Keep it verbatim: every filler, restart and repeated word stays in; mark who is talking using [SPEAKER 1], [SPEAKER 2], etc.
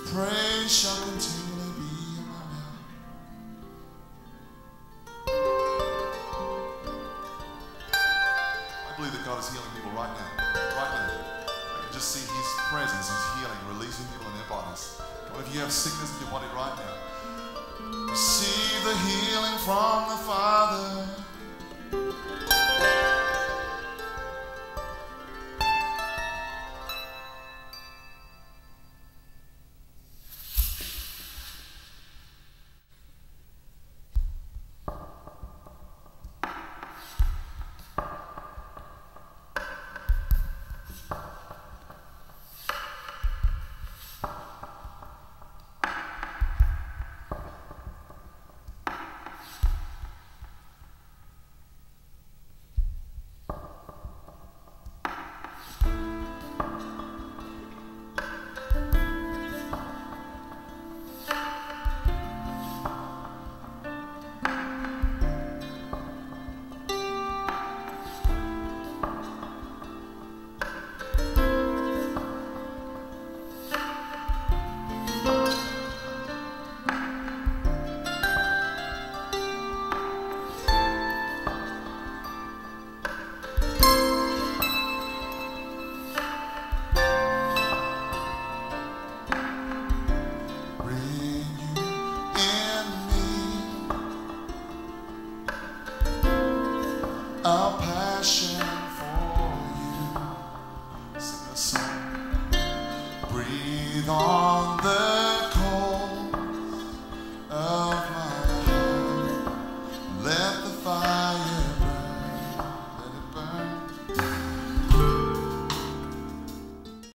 [SPEAKER 1] praise shall continually be in my mouth. I believe that God is healing people right now. Right now. I can just see His presence. He's healing, releasing people in their bodies. Come on, if you have sickness in your body right now, receive the healing from the Father. A passion for you. Sing a song. Breathe on the